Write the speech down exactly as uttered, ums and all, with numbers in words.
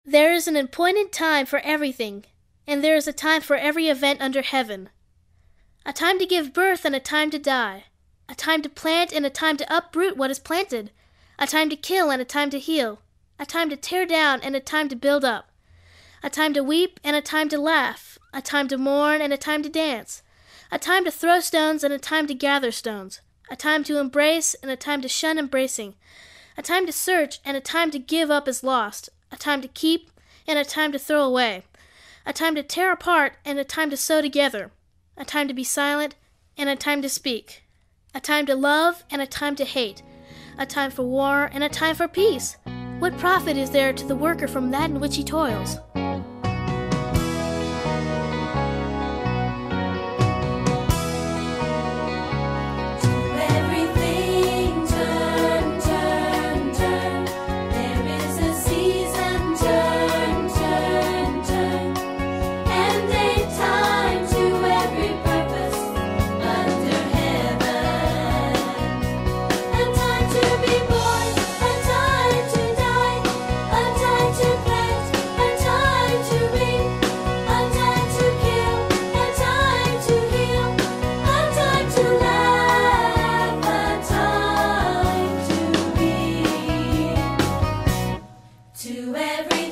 There is an appointed time for everything, and there is a time for every event under heaven. A time to give birth and a time to die. A time to plant and a time to uproot what is planted. A time to kill and a time to heal. A time to tear down and a time to build up. A time to weep and a time to laugh. A time to mourn and a time to dance. A time to throw stones and a time to gather stones. A time to embrace and a time to shun embracing. A time to search and a time to give up as lost. A time to keep and a time to throw away. A time to tear apart and a time to sew together. A time to be silent and a time to speak. A time to love and a time to hate. A time for war and a time for peace. What profit is there to the worker from that in which he toils? To every